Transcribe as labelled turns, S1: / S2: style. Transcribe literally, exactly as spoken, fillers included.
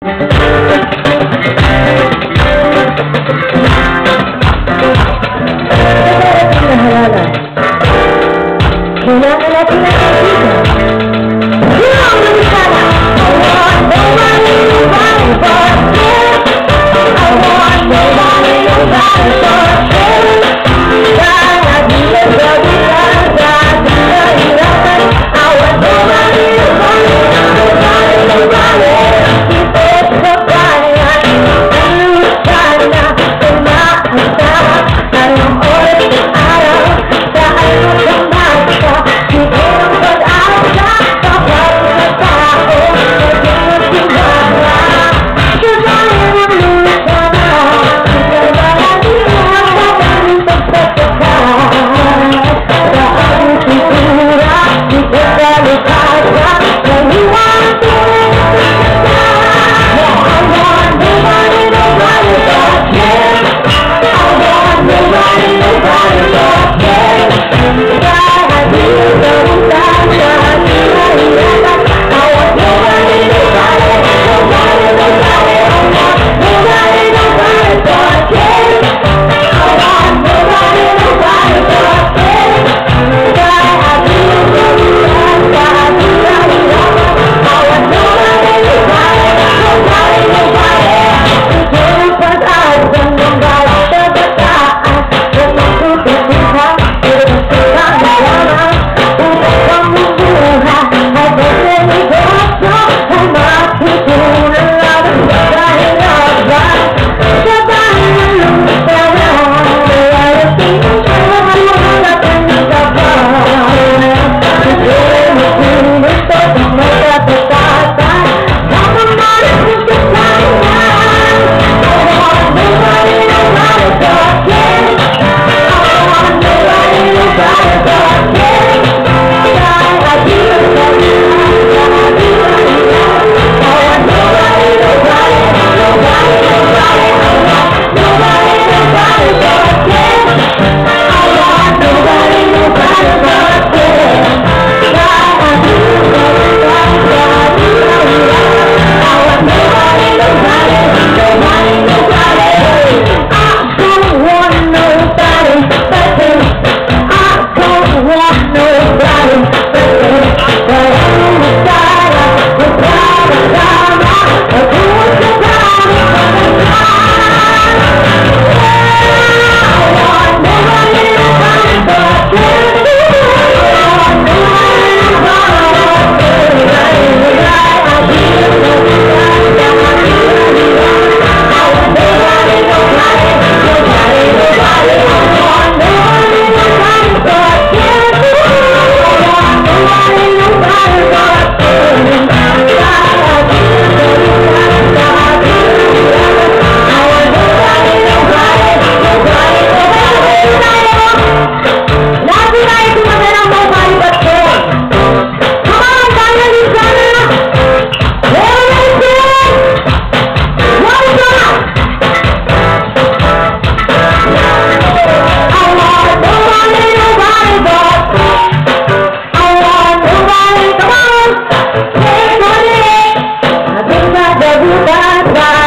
S1: Kailangan natin ng kaibigan. Yun ang lumisana. I want nobody, nobody but you. I want nobody, nobody but you. Kaya di lang gabihan sa ating kahirapan. I want nobody, nobody, nobody, nobody. Ito't sa bayan, ang lumisana, umaasa. Anong oras ng araw, saan mo kumasa? Siguro pag-asa, kapag sa tao, naging tiwala. Sa bayan ang lumisana, ikawala niya sa aming pagsasakat. Sa aming kultura, ito sa lukasa, naliwanag ko rin sa I want nobody, nobody but you. I want nobody, nobody but you. Kaya di lang sa ating kahirapan. I want nobody, nobody, nobody, nobody. I want nobody, nobody but you. I want nobody, nobody but you. Kaya di lang sa ating kahirapan. I want nobody, nobody, nobody, nobody. Siguro pag-asang ng bawat kabataan, huwag magtututupang, ilusulang lamang, upang pamumuha, at ang negosyo, ay matutunan lamang sa kahirapan. Sa bahay ng lumisana, layarating ang buhay at ang nagkakaroon. Siguro magulat ito kung may katatasan, nakamalas mo sa bayan. I want nobody, nobody but you. I want nobody, nobody but you. Kaya di lang sa ating kahirapan. I want nobody, nobody, nobody, nobody. I want nobody, nobody but you. I want nobody, nobody but you. Kaya di lang sa ating kahirapan. I want nobody, nobody, nobody, nobody. I don't want nobody but you. I don't want nobody but you. Kaya lumisana, magkakasama, magbuhat sa tawag pagkakaan. I want nobody, nobody but you. I want nobody, nobody but you. Kaya di lang sa ating kahirapan. I want nobody, nobody, nobody, nobody. I want nobody, nobody but you. I want nobody, nobody but you. Kaya di lang sa ating kahirapan. I want nobody, nobody, nobody, nobody. Lahat na ito magandang nobody but you. Come on, bayan din sana. Meron na ito. What is that? I want nobody, nobody but you. I want nobody, come on. Say money. Ating nagabutan sa